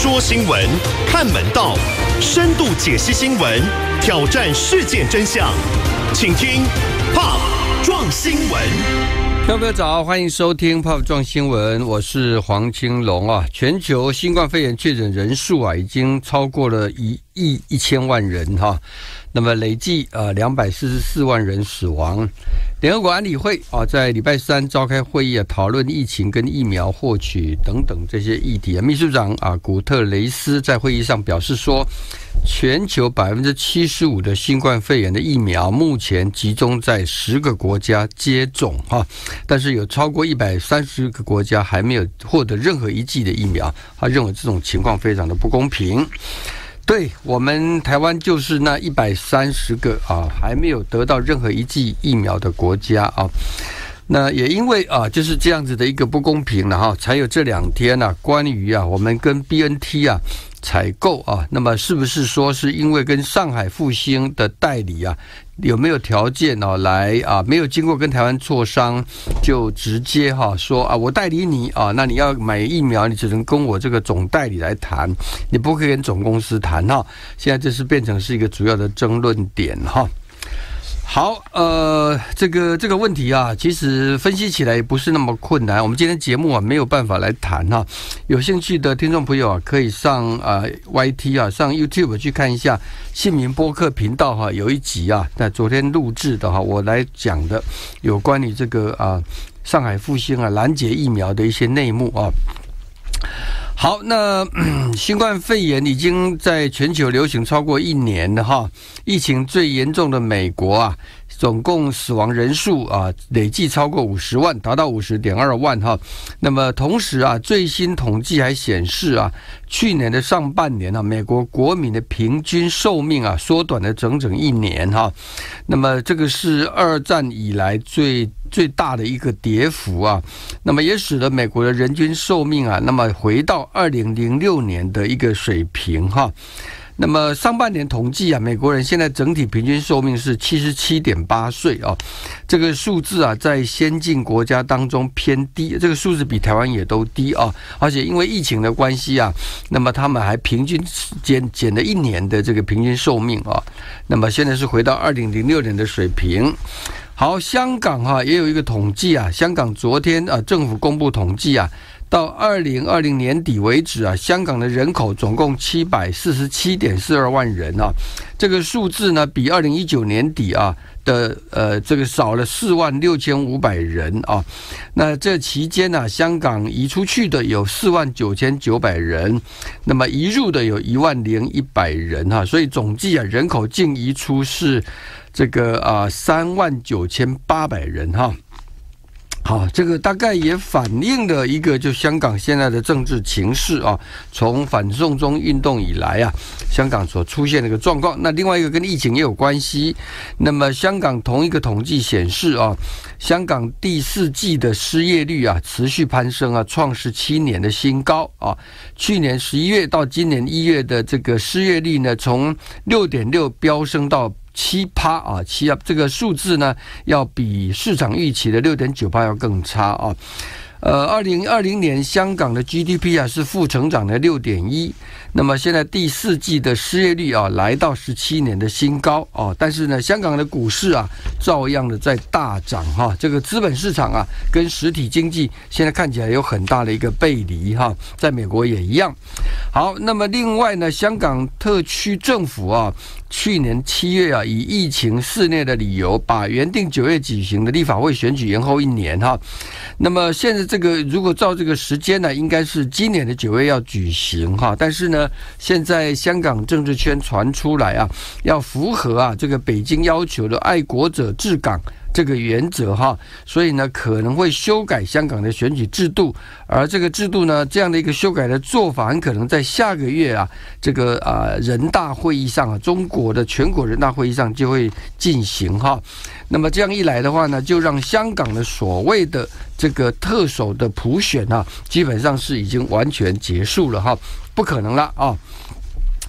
说新闻，看门道，深度解析新闻，挑战事件真相，请听 Pop 撞新闻。 各位早，欢迎收听 Pop 撞新闻，我是黄清龙啊。全球新冠肺炎确诊人数啊，已经超过了1亿1000万人哈。那么累计244万人死亡。联合国安理会啊，在礼拜三召开会议啊，讨论疫情跟疫苗获取等等这些议题啊。秘书长啊古特雷斯在会议上表示说，全球75%的新冠肺炎的疫苗目前集中在10个国家接种哈，但是有超过130个国家还没有获得任何一剂的疫苗。他认为这种情况非常的不公平。对，我们台湾就是那130个啊还没有得到任何一剂疫苗的国家啊。那也因为啊就是这样子的一个不公平了哈，才有这2天啊关于啊我们跟 BNT 啊采购啊，那么是不是说是因为跟上海复星的代理啊有没有条件啊来啊没有经过跟台湾磋商就直接说啊我代理你啊，那你要买疫苗你只能跟我这个总代理来谈，你不可以跟总公司谈哈。现在这是变成是一个主要的争论点哈。好，这个问题啊，其实分析起来也不是那么困难。我们今天节目啊没有办法来谈哈，有兴趣的听众朋友啊，可以上YT 啊，上 YouTube 去看一下信民播客频道哈，有一集啊，在昨天录制的哈，我来讲的有关于这个上海复星啊拦截疫苗的一些内幕啊。好，那新冠肺炎已经在全球流行超过1年了哈。疫情最严重的美国啊，总共死亡人数啊累计超过50万，达到50.2万哈。那么同时啊，最新统计还显示啊，去年的上半年啊，美国国民的平均寿命啊缩短了整整1年哈。那么这个是2战以来最大的一个跌幅啊，那么也使得美国的人均寿命啊，那么回到2006年的一个水平哈。那么上半年统计啊，美国人现在整体平均寿命是77.8岁啊，这个数字啊，在先进国家当中偏低，这个数字比台湾也都低啊，而且因为疫情的关系啊，那么他们还平均减了1年的这个平均寿命啊，那么现在是回到2006年的水平。好，香港也有一个统计啊，香港昨天政府公布统计啊，到2020年底为止啊，香港的人口总共747.42万人啊，这个数字呢比2019年底啊的这个少了46500人啊。那这期间呢，香港移出去的有49900人，那么移入的有10100人哈，所以总计啊人口净移出是这个39800人哈。好，这个大概也反映了一个就香港现在的政治情势啊，从反送中运动以来啊，香港所出现的一个状况。那另外一个跟疫情也有关系。那么香港同一个统计显示啊，香港第4季的失业率啊持续攀升啊，创17年的新高啊。去年11月到今年1月的这个失业率呢，从6.6飙升到7%啊，7%这个数字呢，要比市场预期的6.9%要更差啊。2020年香港的 GDP 啊是负成长的6.1%，那么现在第4季的失业率啊来到17年的新高啊，但是呢，香港的股市啊照样的在大涨哈，这个资本市场啊跟实体经济现在看起来有很大的一个背离哈，在美国也一样。好，那么另外呢，香港特区政府啊，去年7月啊，以疫情肆虐的理由，把原定9月举行的立法会选举延后1年哈。那么现在这个如果照这个时间呢，应该是今年的9月要举行哈，但是呢，现在香港政治圈传出来啊，要符合啊这个北京要求的爱国者治港这个原则哈，所以呢可能会修改香港的选举制度，而这个制度呢，这样的一个修改的做法，很可能在下个月啊，这个人大会议上啊，中国的全国人大会议上就会进行哈。那么这样一来的话呢，就让香港的所谓的这个特首的普选啊，基本上是已经完全结束了哈，不可能了啊。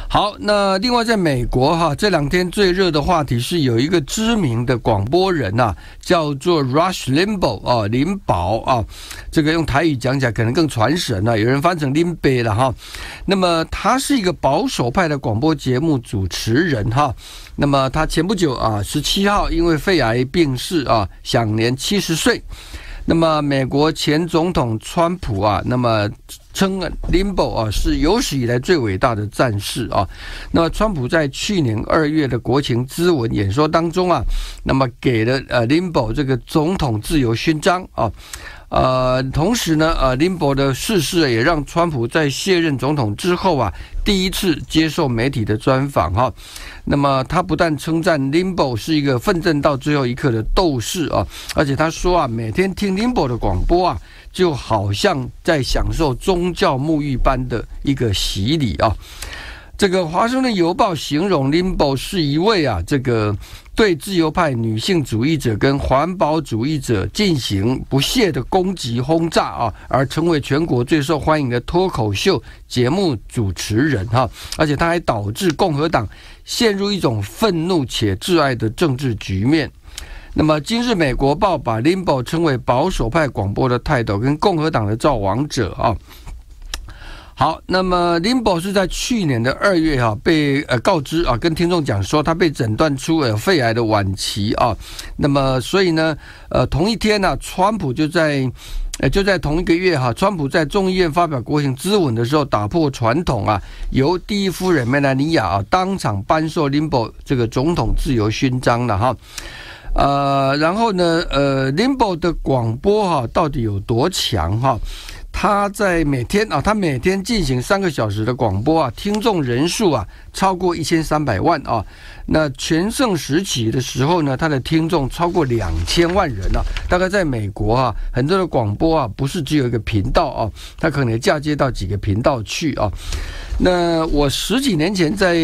好，那另外在美国哈，这2天最热的话题是有一个知名的广播人啊，叫做 Rush Limbaugh 啊，林宝啊，这个用台语讲起来可能更传神啊，有人翻成林北了哈。那么他是一个保守派的广播节目主持人哈。那么他前不久啊，17号因为肺癌病逝啊，享年70岁。那么美国前总统川普啊，那么称Limbaugh啊是有史以来最伟大的战士啊。那么川普在去年2月的国情咨文演说当中啊，那么给了Limbaugh这个总统自由勋章啊。同时呢Limbaugh的逝世也让川普在卸任总统之后啊，第一次接受媒体的专访哈。那么他不但称赞Limbaugh是一个奋战到最后一刻的斗士啊，而且他说啊，每天听Limbaugh的广播啊，就好像在享受宗教沐浴般的一个洗礼啊。这个《华盛顿邮报》形容Limbaugh是一位啊，这个对自由派女性主义者跟环保主义者进行不懈的攻击轰炸啊，而成为全国最受欢迎的脱口秀节目主持人哈。而且他还导致共和党陷入一种愤怒且挚爱的政治局面。那么今日美国报把Limbaugh称为保守派广播的泰斗跟共和党的造王者啊。好，那么Limbaugh是在去年的2月被告知啊，跟听众讲说他被诊断出肺癌的晚期啊。那么所以呢，同一天呢，川普就在同一个月川普在众议院发表国情咨文的时候，打破传统啊，由第一夫人梅兰妮亚当场颁授Limbaugh这个总统自由勋章了哈。然后呢Limbaugh的广播到底有多强哈？他每天进行3个小时的广播啊，听众人数啊超过1300万啊。那全盛时期的时候呢，他的听众超过2000万人啊。大概在美国啊，很多的广播啊不是只有一个频道啊，他可能嫁接到几个频道去啊。那我10几年前在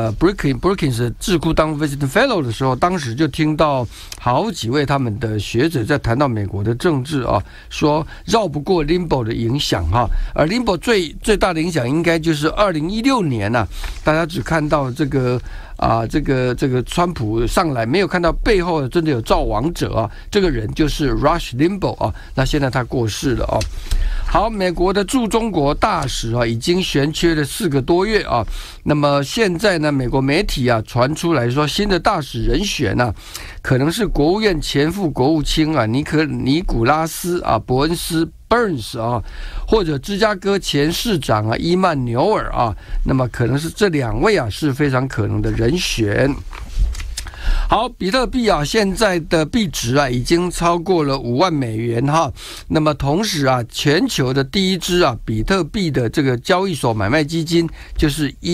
Brookings 智库当 Visiting Fellow 的时候，当时就听到好几位他们的学者在谈到美国的政治啊，说绕不过 Limbaugh 的影响哈。而 Limbaugh 最大的影响应该就是2016年啊，大家只看到这个川普上来，没有看到背后真的有造王者啊，这个人就是 Rush Limbaugh 啊。那现在他过世了啊。好，美国的驻中国大使啊，已经悬缺了4个多月啊。那么现在呢，美国媒体啊传出来说，新的大使人选啊，可能是国务院前副国务卿啊尼古拉斯啊伯恩斯 Burns 啊，或者芝加哥前市长啊伊曼纽尔啊。那么可能是这2位啊是非常可能的人选。好，比特币啊，现在的币值啊已经超过了5万美元哈。那么同时啊，全球的第一支啊比特币的这个交易所买卖基金就是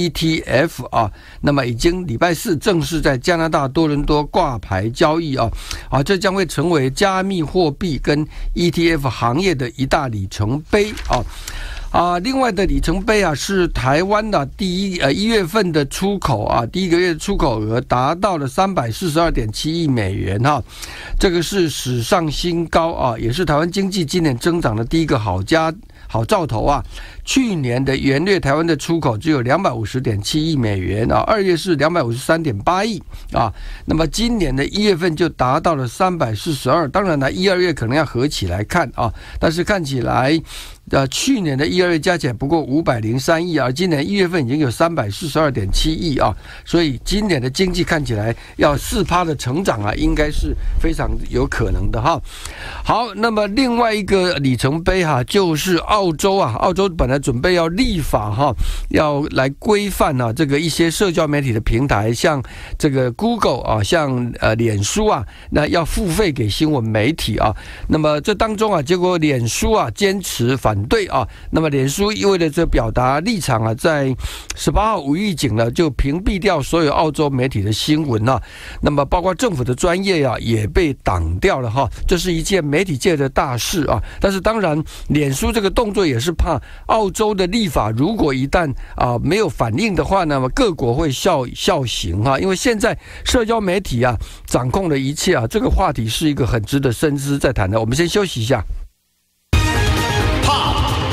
ETF 啊，那么已经礼拜4正式在加拿大多伦多挂牌交易啊，这将会成为加密货币跟 ETF 行业的一大里程碑啊。另外的里程碑啊，是台湾的1月份的出口啊，第1个月的出口额达到了342.7亿美元哈，这个是史上新高啊，也是台湾经济今年增长的第一个好兆头啊。去年的元月台湾的出口只有250.7亿美元啊，2月是253.8亿啊，那么今年的1月份就达到了342，当然了1、2月可能要合起来看啊，但是看起来去年的1、2月加起来不过503亿，而今年1月份已经有342.7亿啊，所以今年的经济看起来要4%的成长啊，应该是非常有可能的哈。好，那么另外一个里程碑就是澳洲本来准备要立法要来规范这个一些社交媒体的平台，像这个 Google 像脸书那要付费给新闻媒体那么这当中结果脸书坚持反对那么脸书为了这表达立场在18号无预警了就屏蔽掉所有澳洲媒体的新闻那么包括政府的专业也被挡掉了这是一件媒体界的大事但是当然脸书这个动作也是怕澳洲的立法如果一旦没有反应的话，那么各国会效刑因为现在社交媒体掌控了一切这个话题是一个很值得深思再谈的。我们先休息一下。 壮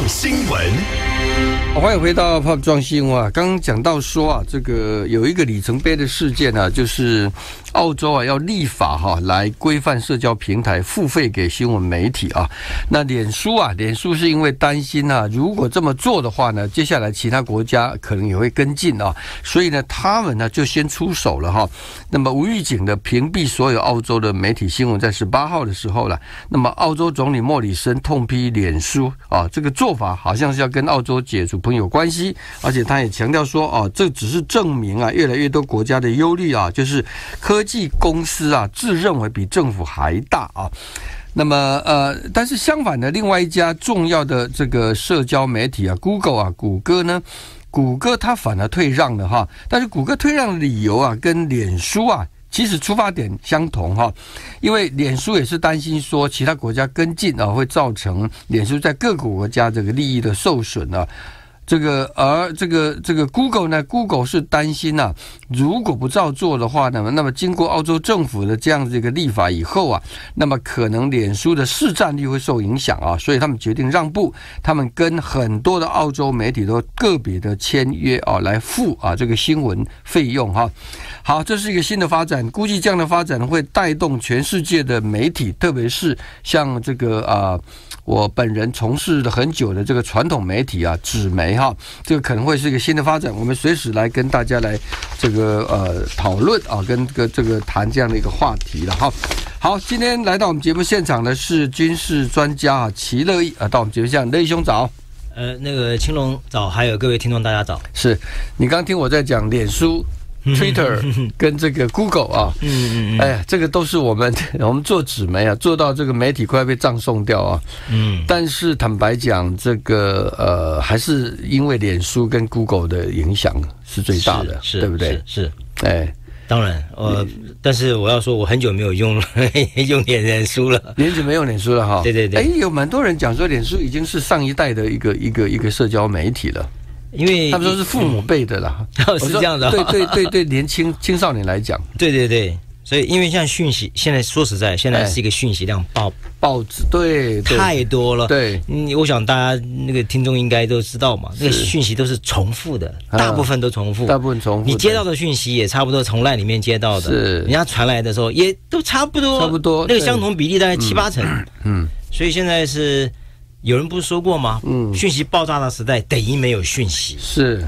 撞新闻。 欢迎回到 Pop 撞新闻啊！刚刚讲到说啊，这个有一个里程碑的事件啊，就是澳洲啊要立法来规范社交平台付费给新闻媒体啊。那脸书是因为担心啊，如果这么做的话呢，接下来其他国家可能也会跟进啊，所以呢，他们呢就先出手了哈。那么无预警的屏蔽所有澳洲的媒体新闻，在18号的时候了。那么澳洲总理莫里森痛批脸书啊，这个做法好像是要跟澳洲解除朋友关系，而且他也强调说这只是证明啊，越来越多国家的忧虑啊，就是科技公司啊自认为比政府还大啊。那么但是相反的，另外一家重要的这个社交媒体啊 ，Google 啊，谷歌它反而退让了哈。但是谷歌退让的理由啊，跟脸书啊其实出发点相同哈，因为脸书也是担心说其他国家跟进啊，会造成脸书在各个国家这个利益的受损啊。这个 Google 呢 ，Google 是担心啊，如果不照做的话呢，那么经过澳洲政府的这样子一个立法以后啊，那么可能脸书的市占率会受影响啊，所以他们决定让步，他们跟很多的澳洲媒体都个别的签约啊，来付啊这个新闻费用哈。好，这是一个新的发展，估计这样的发展会带动全世界的媒体，特别是像这个我本人从事了很久的这个传统媒体啊，纸媒哈，这个可能会是一个新的发展，我们随时来跟大家来这个讨论啊，跟这个谈这样的一个话题了哈。好，今天来到我们节目现场的是军事专家齐乐意到我们节目现场，乐意兄早。 那个青龙早，还有各位听众大家早。 是你刚听我在讲脸书。Twitter 跟这个 Google 啊，哎呀，这个都是我们做纸媒啊，做到这个媒体快被葬送掉啊。但是坦白讲，这个还是因为脸书跟 Google 的影响是最大的，对不对？ 是，哎，当然，但是我要说，我很久没有用脸书了， 很久没用脸书了哈。 对， 哎，有蛮多人讲说，脸书已经是上一代的一个社交媒体了。 因为他们说是父母辈的啦， 是这样的。 对，青少年来讲， 对，所以因为像讯息，现在说实在，现在是一个讯息量报纸对太多了。 对， 我想大家那个听众应该都知道嘛，那个讯息都是重复的，大部分都重复。你接到的讯息也差不多从LINE里面接到的，是人家传来的时候也都差不多，那个相同比例大概7-8成。所以现在是。有人不是说过吗？讯息爆炸的时代等于没有讯息。 是，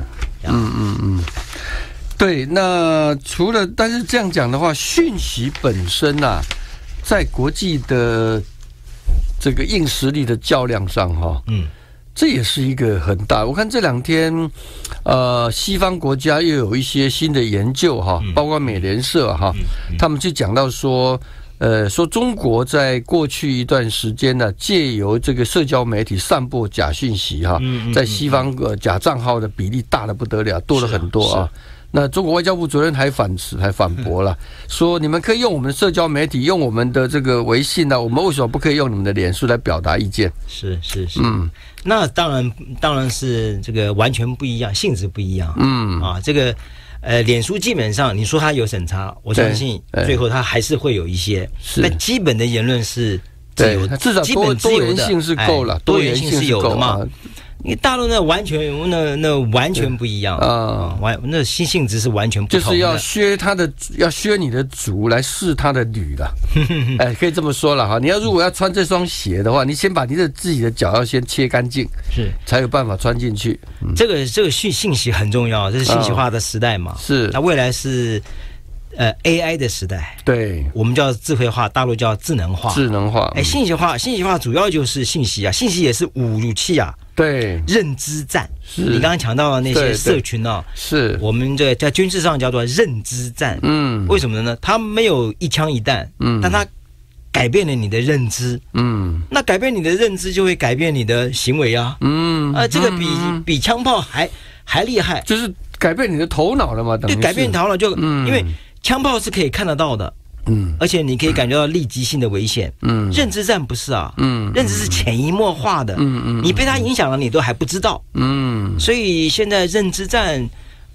对。那除了，但是这样讲的话，讯息本身啊，在国际的这个硬实力的较量上哈，这也是一个很大。我看这2天，西方国家又有一些新的研究哈，包括美联社哈，他们就讲到说。说中国在过去一段时间呢，借由这个社交媒体散播假讯息哈，在西方假账号的比例大得不得了，多了很多啊。那中国外交部昨天还反驳了，说你们可以用我们的社交媒体，用我们的这个微信呢，我们为什么不可以用你们的脸书来表达意见？ 是，那当然是这个完全不一样，性质不一样。这个。脸书基本上你说它有审查，我相信最后它还是会有一些，但基本的言论是自由的， 至少多元性是够了， 多元性是有的嘛。你大陆那完全不一样啊，那性质是完全不同的， 就是要削你的足来试他的履了，哎，可以这么说了哈。你如果要穿这双鞋的话，你先把你自己的脚要先切干净，是才有办法穿进去。 这个信息很重要，这是信息化的时代嘛， 是那未来是。AI 的时代， 对，我们叫智慧化，大陆叫智能化。信息化主要就是信息啊，信息也是武器啊。 对， 认知战，你刚刚讲到的那些社群啊， 是我们在军事上叫做认知战。为什么呢？它没有一枪一弹，但它改变了你的认知。那改变你的认知就会改变你的行为啊。这个比枪炮还厉害， 就是改变你的头脑了嘛？ 对，改变头脑就因为。枪炮是可以看得到的，而且你可以感觉到立即性的危险，认知战不是啊，认知是潜移默化的，你被它影响了，你都还不知道，所以现在认知战，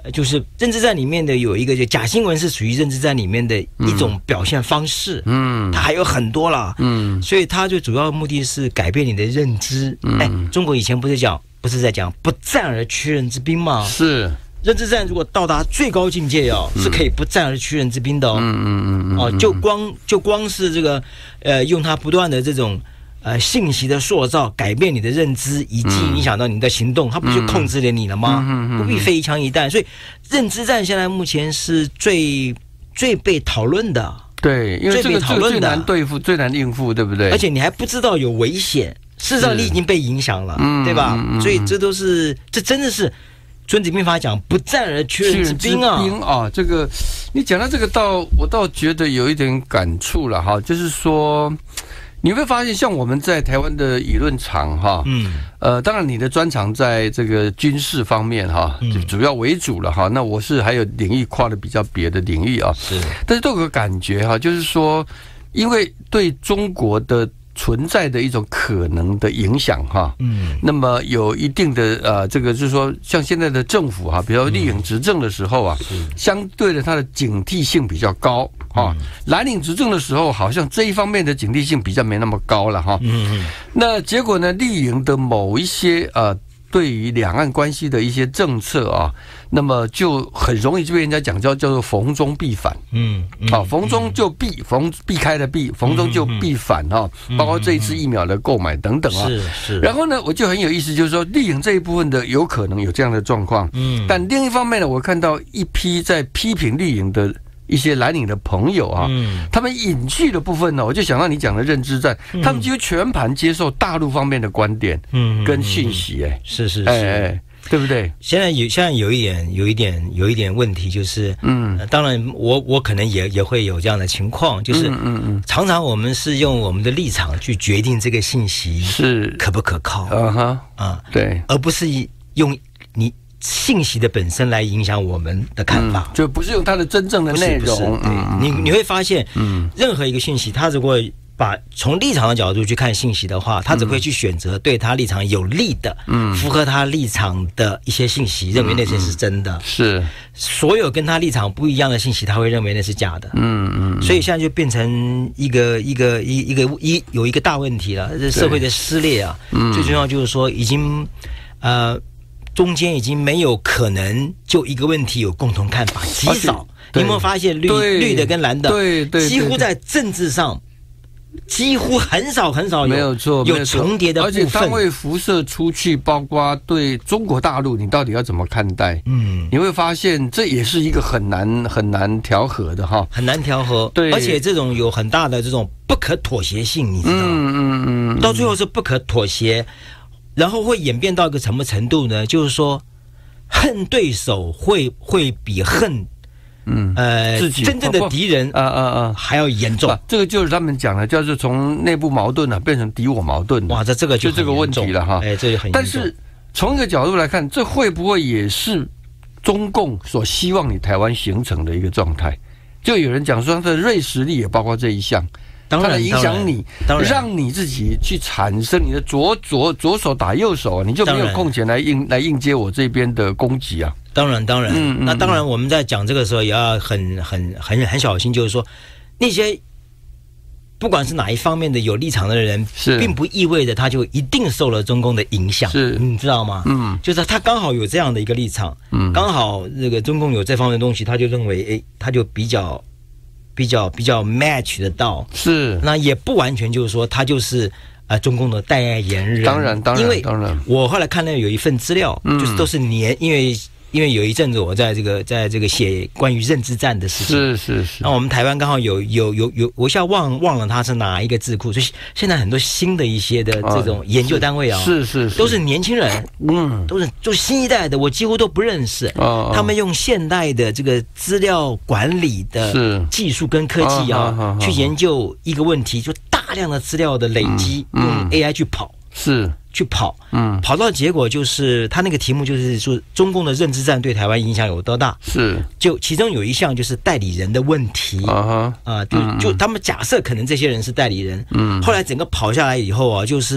就是认知战里面的有一个，就假新闻是属于认知战里面的一种表现方式，它还有很多啦，所以它最主要目的是改变你的认知。中国以前不是在讲不战而屈人之兵吗？ 是。 认知战如果到达最高境界是可以不战而屈人之兵的就光是这个用它不断的这种信息的塑造，改变你的认知，以及影响到你的行动，它不就控制了你了吗？不必非一枪一弹。所以认知战现在目前是最被讨论的。 对，因为这个最难对付，最难应付，对不对？ 而且你还不知道有危险，事实上你已经被影响了，对吧？所以这真的是孙子兵法讲不战而屈人之兵啊！ 这个你讲到这个我倒觉得有一点感触了哈，就是说你会发现，像我们在台湾的舆论场哈，当然你的专长在这个军事方面哈，主要为主了哈。那我是还有领域跨的比较别的领域啊，是，但是都有个感觉哈，就是说，因为对中国的存在的一种可能的影响哈，那么有一定的这个就是说，像现在的政府哈，比如绿营执政的时候啊，相对的它的警惕性比较高啊，蓝营执政的时候好像这一方面的警惕性比较没那么高了哈。那结果呢，绿营的某一些对于两岸关系的一些政策啊，那么就很容易就被人家讲叫做逢中必反。逢中就避开的避，逢中就必反啊，包括这一次疫苗的购买等等啊。是。然后呢，我就很有意思，就是说绿营这一部分的有可能有这样的状况。但另一方面呢，我看到一批在批评绿营的一些蓝营的朋友啊，他们隐去的部分呢，我就想到你讲的认知战，他们几乎全盘接受大陆方面的观点，跟讯息， 是， 对不对？ 现在有一点问题，就是当然我可能也会有这样的情况，就是常常我们是用我们的立场去决定这个信息是可不可靠，对，而不是用你信息的本身来影响我们的看法， 就不是用它的真正的内容。 你会发现，任何一个信息，它如果从立场的角度去看信息的话，他只会去选择对他立场有利的，符合他立场的一些信息，认为那些是真的。是，所有跟他立场不一样的信息，他会认为那是假的。所以现在就变成有一个大问题了，这社会的撕裂啊，最重要就是说已经中间已经没有可能就一个问题有共同看法，极少。你有没有发现绿的跟蓝的，几乎在政治上几乎很少没有错， 有重叠的部分， 而且它会辐射出去，包括对中国大陆，你到底要怎么看待？你会发现这也是一个很难调和的哈， 很难调和。对，而且这种有很大的这种不可妥协性，你知道到最后是不可妥协，然后会演变到一个什么程度呢？就是说，恨对手会比恨。自己真正的敌人还要严重， 这个就是他们讲的，就是从内部矛盾变成敌我矛盾。 哇，这个就这个问题了哈。 这就很严重。 但是从一个角度来看，这会不会也是中共所希望你台湾形成的一个状态？就有人讲说，他的锐实力也包括这一项。它来影响你，让你自己去产生你的左手打右手，你就没有空闲来应接我这边的攻击啊。 当然，那当然我们在讲这个时候也要很小心，就是说那些不管是哪一方面的有立场的人，并不意味着他就一定受了中共的影响，你知道吗？就是他刚好有这样的一个立场，刚好这个中共有这方面的东西，他就认为他就比较 match 得到，是，那也不完全就是说他就是中共的代言人，当然，因为我后来看到有一份资料，就是都是因为有一阵子我在这个写关于认知战的事情，是，那我们台湾刚好有，我一下忘了它是哪一个智库，所以现在很多新的一些的这种研究单位是都是年轻人，都是新一代的，我几乎都不认识，他们用现代的这个资料管理的技术跟科技去研究一个问题，就大量的资料的累积，用 AI 去跑。跑到结果就是他那个题目就是说中共的认知战对台湾影响有多大，就其中有一项就是代理人的问题，就他们假设可能这些人是代理人，后来整个跑下来以后就是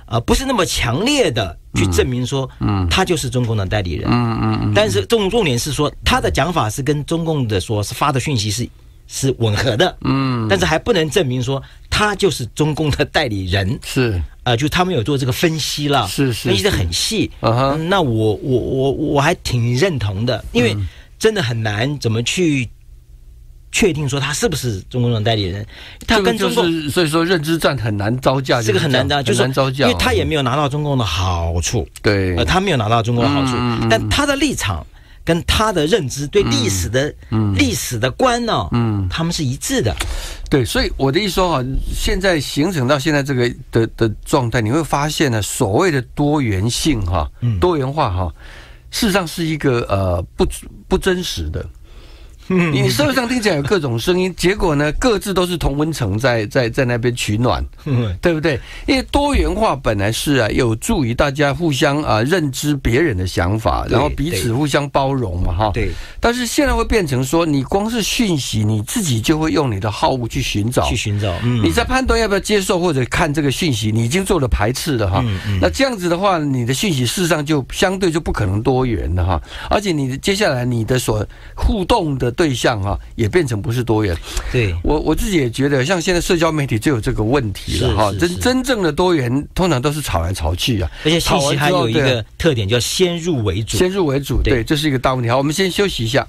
不是那么强烈的去证明说，他就是中共的代理人。但是重点是说，他的讲法是跟中共的说是发的讯息是吻合的。但是还不能证明说他就是中共的代理人。 是就他们有做这个分析了，分析的很细。那我还挺认同的，因为真的很难怎么去确定说他是不是中共的代理人。他跟中共， 所以说认知战很难招架， 这个很难的，就是因为他也没有拿到中共的好处。 对， 他没有拿到中共的好处，但他的立场跟他的认知对历史的观呢，他们是一致的。 对，所以我的意思说现在形成到现在这个的状态，你会发现呢，所谓的多元性多元化事实上是一个不真实的。你社会上听起来有各种声音，结果呢，各自都是同温层在那边取暖，对不对？因为多元化本来是有助于大家互相认知别人的想法，然后彼此互相包容嘛， 对。 但是现在会变成说，你光是讯息，你自己就会用你的好恶去寻找，你在判断要不要接受或者看这个讯息，你已经做了排斥了哈。那这样子的话，你的讯息事实上就相对就不可能多元了哈，而且你接下来你的所互动的对象也变成不是多元。 对， 我自己也觉得，像现在社交媒体就有这个问题了哈。真正的多元通常都是吵来吵去啊， 而且信息还有一个特点叫先入为主。 先入为主，对，这是一个大问题。好，我们先休息一下。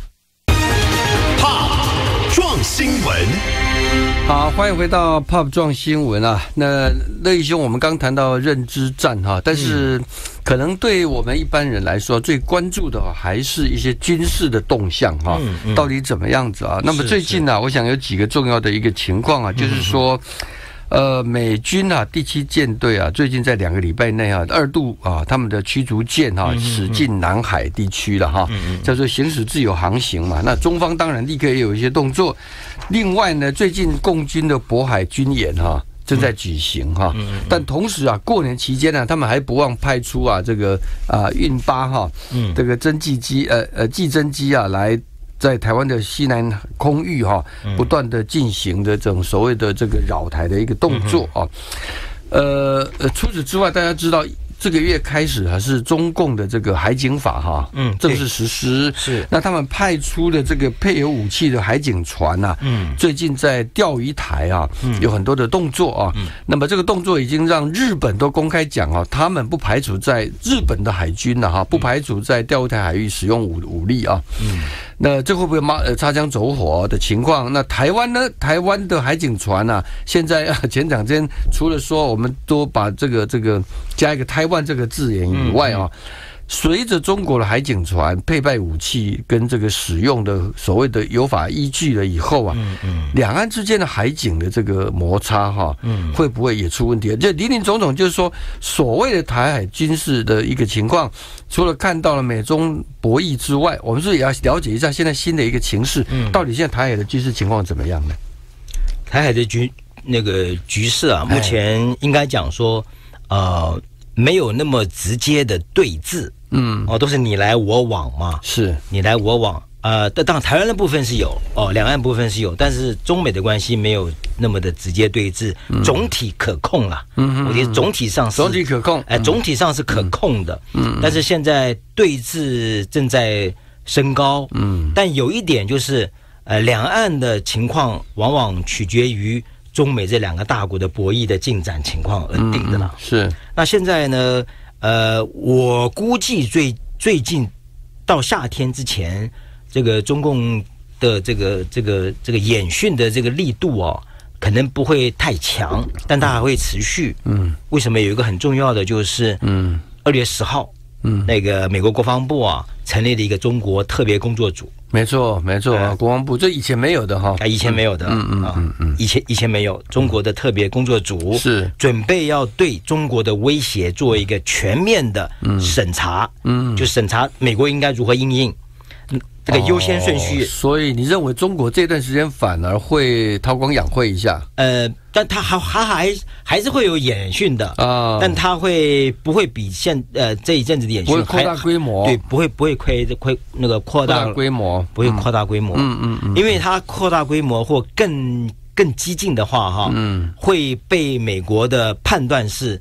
Pop 撞新闻。 好，欢迎回到 Pop 撞新闻啊。那乐毅兄，我们刚谈到认知战哈，但是可能对我们一般人来说，最关注的还是一些军事的动向哈，到底怎么样子啊？那么最近呢，我想有几个重要的一个情况啊，就是说，美军第7舰队最近在2个礼拜内2度他们的驱逐舰驶进南海地区了哈，叫做行使自由航行嘛。那中方当然立刻也有一些动作。另外呢，最近共军的渤海军演正在举行但同时过年期间呢，他们还不忘派出这个运8这个侦缉机技侦机来在台湾的西南空域不断的进行的这种所谓的这个扰台的一个动作除此之外，大家知道这个月开始是中共的这个海警法正式实施。 是， 那他们派出的这个配有武器的海警船最近在钓鱼台有很多的动作那么这个动作已经让日本都公开讲他们不排除在日本的海军不排除在钓鱼台海域使用武力那这会不会擦枪走火的情况？那台湾呢？台湾的海警船现在前两天除了说我们都把这个加一个台湾这个字眼以外随着中国的海警船配备武器跟这个使用的所谓的有法依据了以后两岸之间的海警的这个摩擦会不会也出问题？就林林总总，就是说所谓的台海军事的一个情况，除了看到了美中博弈之外，我们是也要了解一下现在新的一个情势，到底现在台海的军事情况怎么样呢？ 台海的局势目前应该讲说没有那么直接的对峙，都是你来我往嘛， 是你来我往，当然台湾的部分是有两岸部分是有，但是中美的关系没有那么的直接对峙，总体可控啦。我觉得总体上是总体可控， 总体上是可控的。但是现在对峙正在升高，但有一点就是两岸的情况往往取决于中美这两个大国的博弈的进展情况而定的了。 是。 那现在呢？我估计最近到夏天之前，这个中共的这个演训的这个力度可能不会太强，但它还会持续。为什么？有一个很重要的就是2月10号，那个美国国防部成立了一个中国特别工作组。 没错，国防部这以前没有的以前没有的，以前没有。中国的特别工作组是准备要对中国的威胁做一个全面的审查，就审查美国应该如何因应。这个优先顺序， 所以你认为中国这段时间反而会韬光养晦一下？ 但他还是会有演训的但他不会比这一阵子的演训不会扩大规模， 对，不会那个扩大规模， 不会扩大规模，因为他扩大规模或更激进的话会被美国的判断是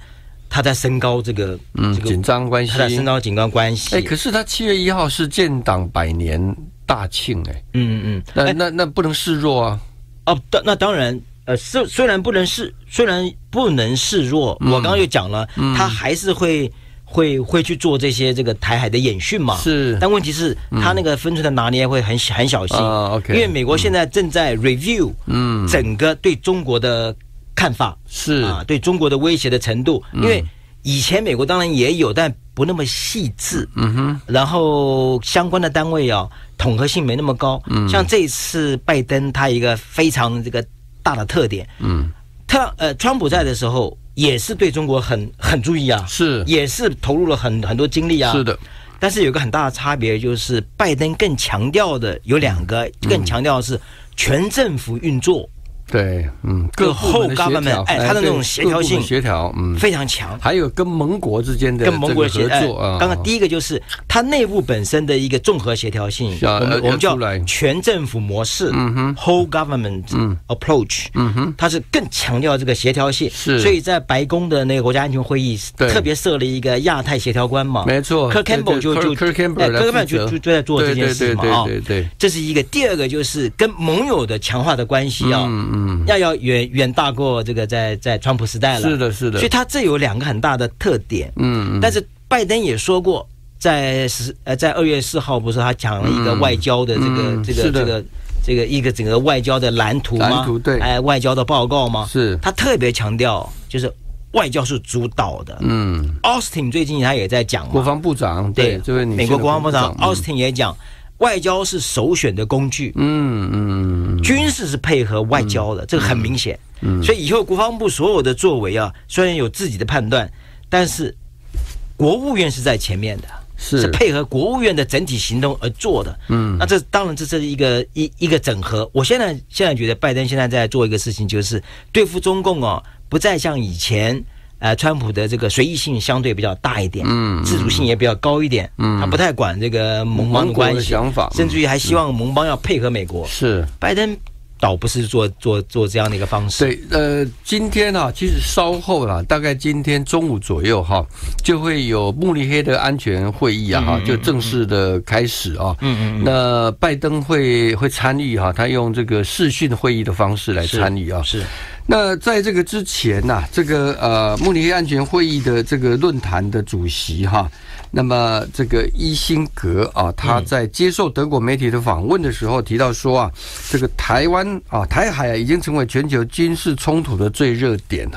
他在升高这个紧张关系， 他在升高紧张关系。 可是他7月1号是建党100年大庆，那不能示弱啊。 那当然，虽然不能示弱，我刚刚就讲了，他还是会去做这个台海的演训嘛。 是， 但问题是，他那个分寸的拿捏会很小心。 OK， 因为美国现在正在 review 整个对中国的看法， 是对中国的威胁的程度。因为以前美国当然也有，但不那么细致。然后相关的单位统合性没那么高。像这一次拜登他一个非常大的特点，川普在的时候也是对中国很注意啊， 是，也是投入了很多精力啊。 是的， 但是有个很大的差别，就是拜登更强调的有2个，更强调的是全政府运作。 对，各后government， 他的那种协调性非常强， 还有跟盟国之间的合作刚刚第一个就是它内部本身的一个综合协调性，我们叫全政府模式，whole government approach，它是更强调这个协调性，所以在白宫的那个国家安全会议特别设了一个亚太协调官嘛， 没错 ，Kirk Campbell 就在做这件事嘛， 对， 这是一个。第二个就是跟盟友的强化的关系要远大过在川普时代了， 是的， 所以他这有2个很大的特点，但是拜登也说过，在2月4号不是他讲了一个外交的一个整个外交的蓝图吗？对，外交的报告吗？ 是， 他特别强调就是外交是主导的。Austin 最近他也在讲嘛， 国防部长对，这位美国国防部长 Austin 也讲。外交是首选的工具，军事是配合外交的，这个很明显。所以以后国防部所有的作为虽然有自己的判断，但是国务院是在前面的，是配合国务院的整体行动而做的。那这当然这是一个整合。我现在觉得拜登现在在做一个事情，就是对付中共不再像以前。川普的这个随意性相对比较大一点，自主性也比较高一点，他不太管这个盟邦的关系，甚至于还希望盟邦要配合美国。 是， 拜登倒不是做这样的一个方式。 对，今天其实稍后大概今天中午左右就会有慕尼黑的安全会议就正式的开始那拜登会参与他用这个视讯会议的方式来参与是。 那在这个之前这个慕尼黑安全会议的这个论坛的主席那么这个伊辛格他在接受德国媒体的访问的时候提到说这个台湾台海已经成为全球军事冲突的最热点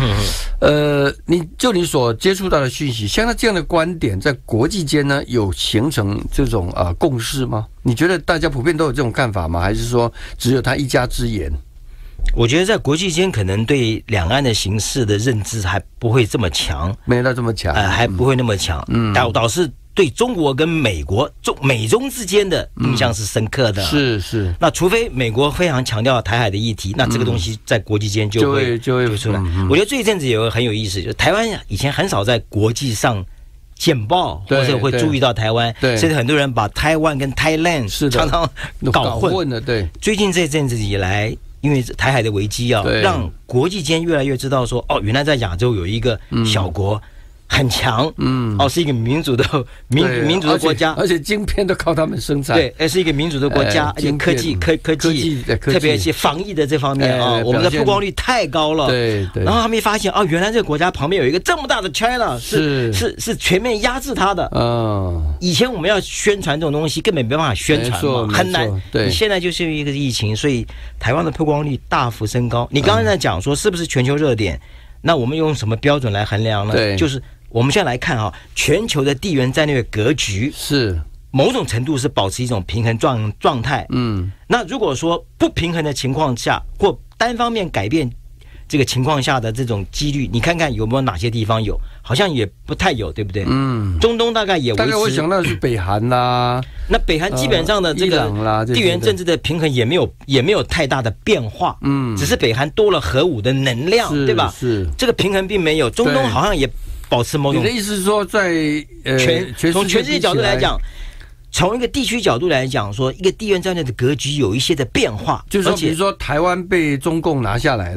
你所接触到的讯息，像他这样的观点，在国际间呢有形成这种共识吗？你觉得大家普遍都有这种看法吗？还是说只有他一家之言？ 我觉得在国际间可能对两岸的形势的认知还不会这么强， 没到这么强， 还不会那么强。倒是对中国跟美国美中之间的印象是深刻的。 是。那除非美国非常强调台海的议题，那这个东西在国际间就会出来。我觉得这一阵子有个很有意思，就是台湾以前很少在国际上见报，或者会注意到台湾，甚至很多人把台湾跟 Thailand 常常搞混了。对，最近这阵子以来。因为台海的危机让国际间越来越知道说，原来在亚洲有一个小国很强，是一个民主的民主的国家， 而且晶片都靠他们生产， 对，是一个民主的国家，而且科技，特别是防疫的这方面我们的曝光率太高了， 对， 然后他们一发现原来这个国家旁边有一个这么大的 China， 是全面压制它的，以前我们要宣传这种东西根本没办法宣传嘛，很难，对，现在就是一个疫情，所以台湾的曝光率大幅升高。你刚才在讲说是不是全球热点？那我们用什么标准来衡量呢？对，就是我们现在来看全球的地缘战略格局是某种程度是保持一种平衡状态。那如果说不平衡的情况下，或单方面改变这个情况下的这种几率，你看看有没有哪些地方有？好像也不太有，对不对？中东大概也维持。大概我想到的是北韩啦， 那北韩基本上的这个地缘政治的平衡也没有太大的变化。只是北韩多了核武的能量，对吧？ 是这个平衡并没有。中东好像也保持某种。 你的意思是说，在从全世界角度来讲，从一个地区角度来讲，说一个地缘战略的格局有一些的变化， 就是说，比如说台湾被中共拿下来了。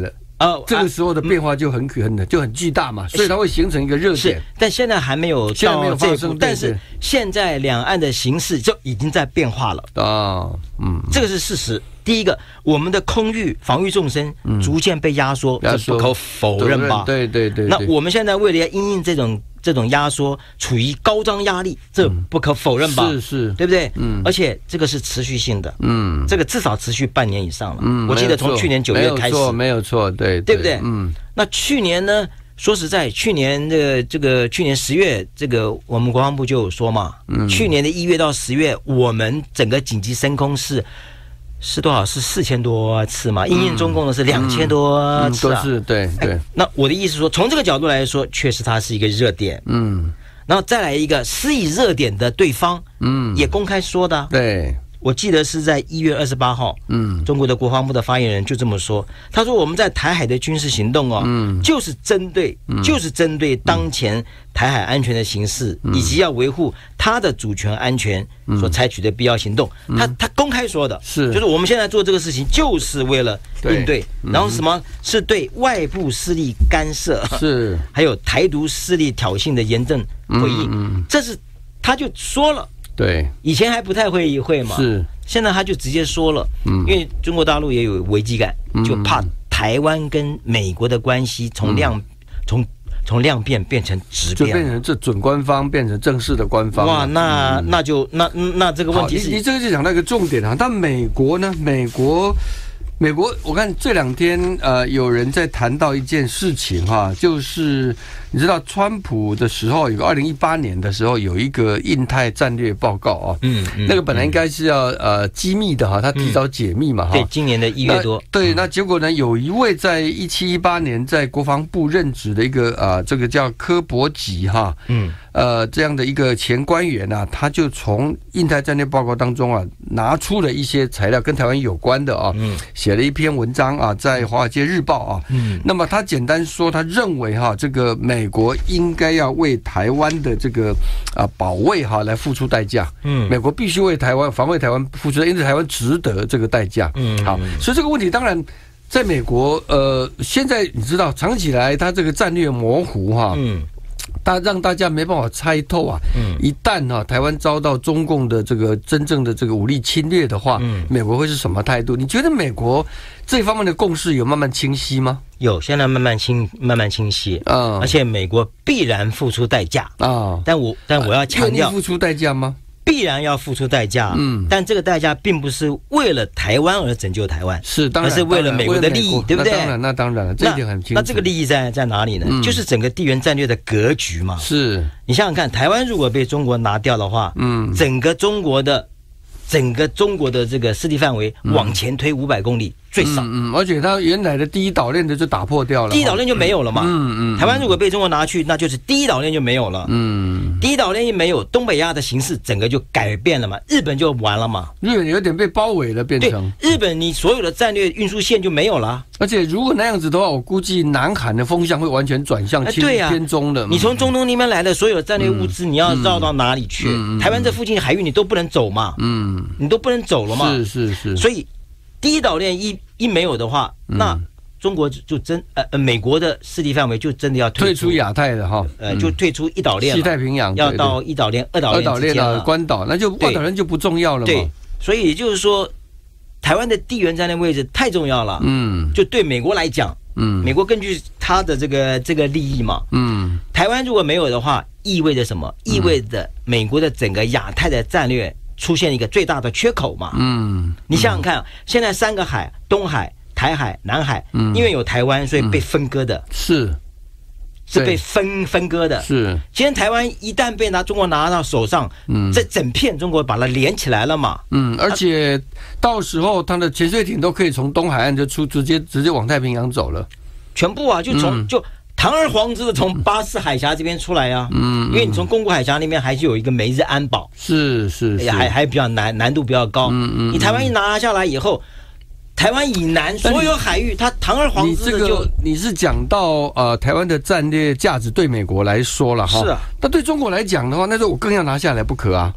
这个时候的变化就很巨大嘛，所以它会形成一个热点。 但现在还没有到这一步，但是现在两岸的形势就已经在变化了啊。这个是事实。第一个，我们的空域防御纵深逐渐被压缩，这不可否认吧？ 对。 那我们现在为了要因应这种压缩，处于高张压力，这不可否认吧？ 是， 对不对？而且这个是持续性的，这个至少持续半年以上了。我记得从去年9月开始， 没有错，对不对？那去年呢？说实在，去年去年10月，我们国防部就有说嘛，去年的1月到10月，我们整个紧急升空是多少？是4000多次嘛？因应中共的是2000多次都是对。 那我的意思是说，从这个角度来说，确实它是一个热点。然后再来一个施以热点的对方，也公开说的。 对。 我记得是在1月28号，中国的国防部的发言人就这么说，他说我们在台海的军事行动就是针对当前台海安全的形势，以及要维护他的主权安全所采取的必要行动。他公开说的就是我们现在做这个事情就是为了应对，然后什么是对外部势力干涉， 是还有台独势力挑衅的严正回应，这是他就说了。 对， 以前还不太会嘛，现在他就直接说了，因为中国大陆也有危机感，就怕台湾跟美国的关系从量变变成质变， 就变成这准官方变成正式的官方。 哇，那这个问题是， 你这个就讲到一个重点啊。但美国呢？美国，我看这2天有人在谈到一件事情哈，就是你知道川普的时候，有个2018年的时候有一个印太战略报告啊，那个本来应该是要机密的哈，他提早解密嘛哈。 对，今年的1月多。 对，那结果呢，有一位在17、18年在国防部任职的一个这个叫柯伯吉哈，这样的一个前官员啊，他就从印太战略报告当中啊拿出了一些材料跟台湾有关的啊，写了一篇文章啊，在《华尔街日报》啊，那么他简单说，他认为哈，这个美国应该要为台湾的这个保卫哈来付出代价，美国必须为台湾防卫台湾付出，因为台湾值得这个代价，好，所以这个问题当然在美国现在你知道长期以来它这个战略模糊哈，让大家没办法猜透啊！一旦台湾遭到中共的这个真正的这个武力侵略的话，美国会是什么态度？你觉得美国这方面的共识有慢慢清晰吗？ 有，现在慢慢清晰啊！而且美国必然付出代价啊！但我要强调， 付出代价吗？ 必然要付出代价，但这个代价并不是为了台湾而拯救台湾， 是当然， 而是为了美国的利益，对不对？ 那当然了，这一点很清楚。 那这个利益在哪里呢？就是整个地缘战略的格局嘛。 是你想想看，台湾如果被中国拿掉的话，整个中国的这个势力范围往前推500公里最少， 而且它原来的第一岛链的就打破掉了， 第一岛链就没有了嘛，台湾如果被中国拿去，那就是第一岛链就没有了，第一岛链一没有，东北亚的形势整个就改变了嘛，日本就完了嘛， 日本有点被包围了，变成对日本你所有的战略运输线就没有了， 而且如果那样子的话，我估计南韩的风向会完全转向偏中的， 你从中东那边来的所有的战略物资，你要绕到哪里去？台湾这附近海域你都不能走嘛，你都不能走了嘛， 是， 所以第一岛链一没有的话，那中国就美国的势力范围就真的要退出亚太的哈， 就退出一岛链， 西太平洋要到一岛链、二岛链的关岛，那就二岛链就不重要了嘛。 对，所以也就是说，台湾的地缘战略位置太重要了。就对美国来讲，美国根据他的这个利益嘛，台湾如果没有的话，意味着什么？意味着美国的整个亚太的战略出现一个最大的缺口嘛。你想想看，现在3个海，东海、台海、南海，因为有台湾，所以被分割的， 是被分割的。 是， 今天台湾一旦被中国拿到手上，这整片中国把它连起来了嘛。 而且到时候它的潜水艇都可以从东海岸就直接往太平洋走了， 全部啊，就堂而皇之的从巴士海峡这边出来啊，因为你从宫古海峡那边还是有一个美日安保， 是， 还比较难度比较高。你台湾一拿下来以后，台湾以南所有海域，它堂而皇之的就你是讲到台湾的战略价值对美国来说了哈， 是啊， 那对中国来讲的话，那就我更要拿下来不可啊。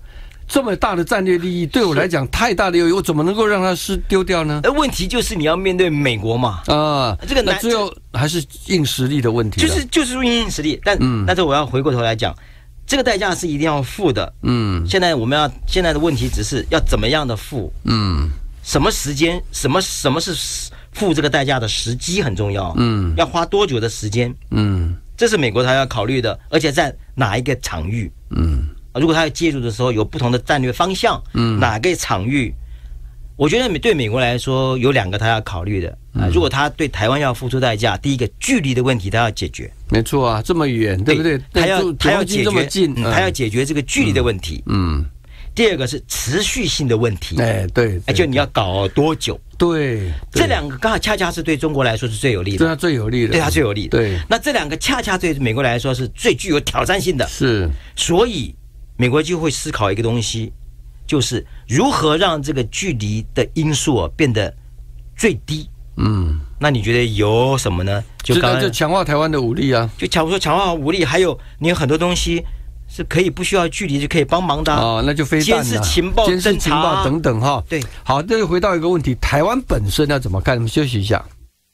这么大的战略利益，对我来讲太大的诱因，我怎么能够让它丢掉呢？ 问题就是你要面对美国嘛，这个那最后还是硬实力的问题， 就是硬实力。但是我要回过头来讲，这个代价是一定要付的。现在的问题只是要怎么样的付。什么时间，什么是付这个代价的时机很重要。要花多久的时间？这是美国他要考虑的，而且在哪一个场域？如果他要介入的时候有不同的战略方向，哪个场域？我觉得对美国来说有2个他要考虑的。如果他对台湾要付出代价，第一个距离的问题他要解决。 没错啊，这么远，对不对？ 他要解决这么近， 他要解决这个距离的问题。第二个是持续性的问题。 对， 就你要搞多久？ 对， 这2个刚好恰恰是对中国来说是最有利的， 对他最有利的， 对他最有利的。 对， 那这2个恰恰对美国来说是最具有挑战性的。 是， 所以美国就会思考一个东西，就是如何让这个距离的因素变得最低。那你觉得有什么呢？ 就强化台湾的武力啊， 就强化武力，还有你有很多东西是可以不需要距离就可以帮忙的那就飞弹、 监视情报、 监视情报等等哈。 对， 好，这就回到一个问题，台湾本身要怎么看？我们休息一下。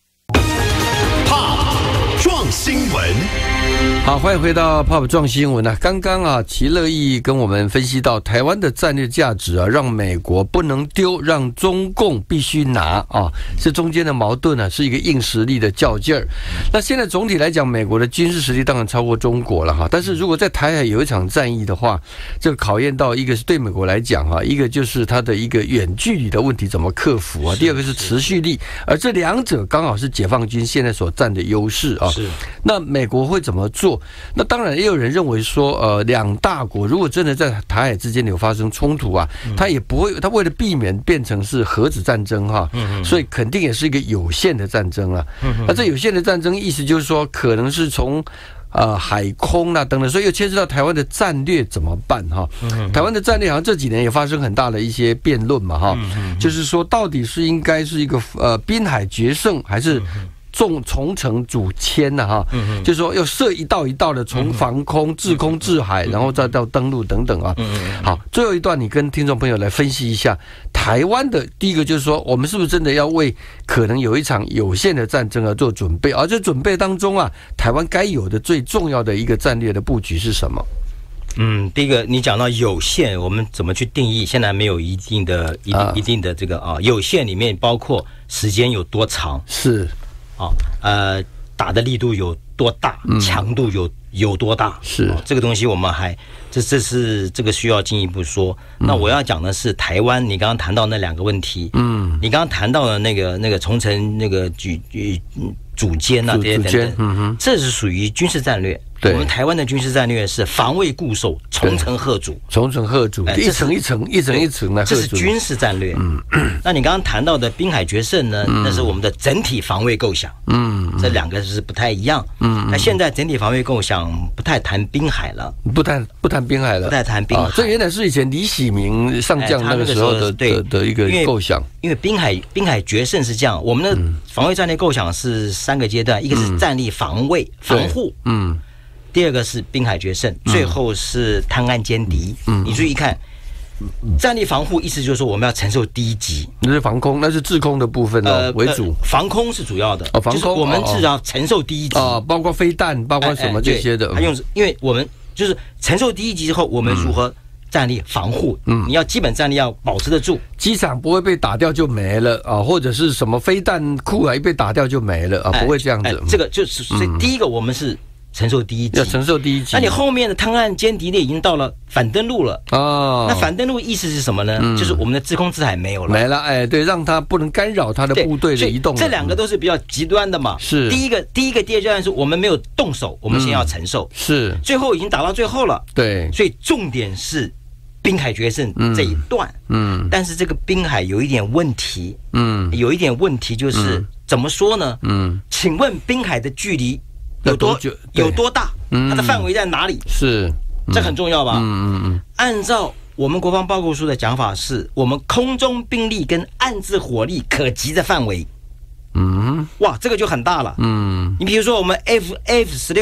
撞新闻。 好，欢迎回到 POP 撞新闻啊！刚刚齐乐意跟我们分析到台湾的战略价值让美国不能丢，让中共必须拿是中间的矛盾是一个硬实力的较劲儿。那现在总体来讲，美国的军事实力当然超过中国了但是如果在台海有一场战役的话，这个考验到一个是对美国来讲一个就是它的一个远距离的问题怎么克服第二个是持续力，而这2者刚好是解放军现在所占的优势是。那美国会怎么做？那当然也有人认为说2大国如果真的在台海之间有发生冲突他也不会，他为了避免变成是核子战争所以肯定也是一个有限的战争那这有限的战争意思就是说可能是从海空等等，所以又牵涉到台湾的战略怎么办台湾的战略好像这几年也发生很大的一些辩论嘛就是说到底是应该是一个滨海决胜还是重城主迁就是说要设一道一道的，从防空、制空、制海，然后再到登陆等等好，最后一段你跟听众朋友来分析一下台湾的第一个，就是说我们是不是真的要为可能有一场有限的战争而做准备？而这准备当中台湾该有的最重要的一个战略的布局是什么？ 第一个你讲到有限，我们怎么去定义？现在没有一定的这个有限里面包括时间有多长， 是。 打的力度有多大，强度有多大， 是这个东西我们还这个需要进一步说。那我要讲的是台湾，你刚刚谈到那2个问题，你刚刚谈到的那个重城那个主监这些等等，这是属于军事战略。我们台湾的军事战略是防卫固守，重城贺主， 一层一层来贺主， 这是军事战略。那你刚刚谈到的滨海决胜呢？那是我们的整体防卫构想。这2个是不太一样。那现在整体防卫构想不太谈滨海了， 不谈滨海了，这原来是以前李喜明上将那个时候的一个构想。 因为滨海决胜是这样，我们的防卫战略构想是3个阶段，一个是战力防卫防护，第二个是滨海决胜，最后是滩岸歼敌。你注意看，战力防护意思就是说我们要承受第1级， 那是防空，那是制空的部分为主。 防空是主要的，就是我们至少承受第1级包括飞弹，包括什么这些的。 因为我们就是承受第1级之后，我们如何战力防护？你要基本战力要保持得住， 机场不会被打掉就没了或者是什么飞弹库一被打掉就没了不会这样子。 这个就是所以第一个我们是承受第1级， 要承受第1级。 那你后面的滩岸歼敌已经到了反登陆了那反登陆意思是什么呢？就是我们的制空制海没有了， 对，让它不能干扰它的部队的移动。 这2个都是比较极端的嘛。 是第一个第二阶段是我们没有动手，我们先要承受。 是最后已经打到最后了。 对， 所以重点是滨海决胜这一段。但是这个滨海有一点问题。有一点问题就是怎么说呢？请问滨海的距离有多大？它的范围在哪里？ 是， 这很重要吧？按照我们国防报告书的讲法，是我们空中兵力跟岸置火力可及的范围。哇，这个就很大了。你比如说我们 F-16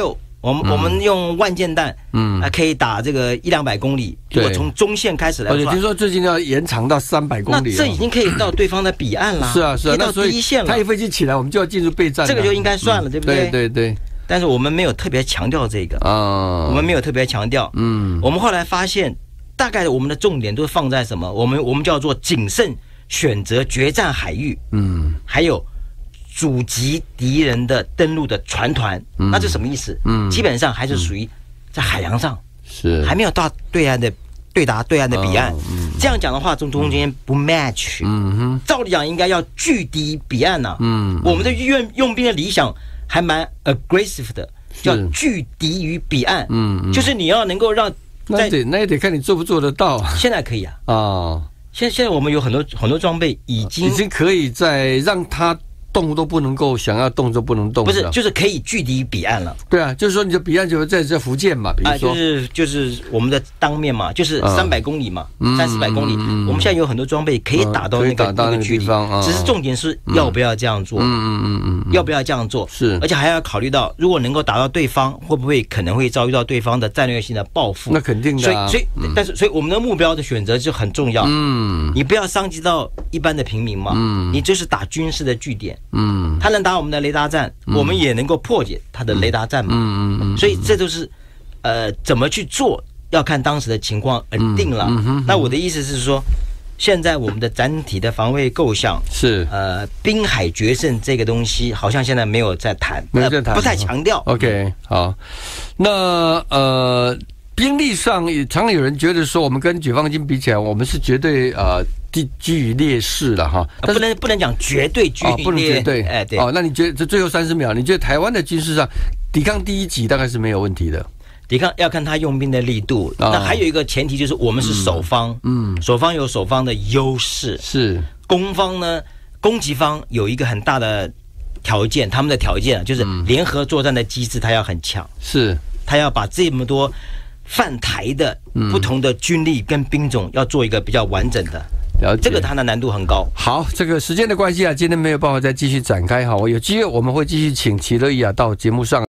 我们用万箭弹，可以打这个100-200公里。如果从中线开始来说， 听说最近要延长到300公里， 那这已经可以到对方的彼岸了。 是啊， 可以到第一线了。 他一飞机起来，我们就要进入备战， 这个就应该算了，对不对？ 对。 但是我们没有特别强调这个我们没有特别强调。我们后来发现，大概我们的重点都放在什么？我们叫做谨慎选择决战海域，还有阻击敌人的登陆的船团。那这什么意思？基本上还是属于在海洋上， 是还没有到对岸的达对岸的彼岸。这样讲的话，中间不 match。照理讲应该要拒敌彼岸呐。我们的用兵的理想还蛮 aggressive 的，叫拒敌于彼岸。就是你要能够让那也得看你做不做得到。 现在可以啊。现在我们有很多装备已经可以在让它动都不能够，想要动就不能动。 不是，就是可以拒敌彼岸了。 对啊，就是说你的彼岸就在福建嘛，比如说就是我们的当面嘛，就是300公里嘛，300-400公里。我们现在有很多装备可以打到那个距离，只是重点是要不要这样做。要不要这样做？ 是， 而且还要考虑到，如果能够打到对方，会不会可能会遭遇到对方的战略性的报复？ 那肯定的。 所以我们的目标的选择就很重要。你不要伤及到一般的平民嘛。你就是打军事的据点。他能打我们的雷达站，我们也能够破解他的雷达站嘛。所以这都是怎么去做，要看当时的情况而定了。那我的意思是说，现在我们的整体的防卫构想是滨海决胜这个东西，好像现在没有在谈，不太强调。 OK， 好，那兵力上常常有人觉得说，我们跟解放军比起来，我们是绝对居于劣势了哈。 不能讲绝对居于劣势， 不能绝对。对。那你觉得这最后30秒，你觉得台湾的军事上抵抗第一级大概是没有问题的？ 抵抗要看他用兵的力度。那还有一个前提就是我们是守方，守方有守方的优势， 是攻方呢，攻击方有一个很大的条件，他们的条件就是联合作战的机制，他要很强， 是他要把这么多犯台的不同的军力跟兵种要做一个比较完整的。这个它的难度很高。 好，这个时间的关系啊，今天没有办法再继续展开哈。有机会我们会继续请齐乐意啊到节目上。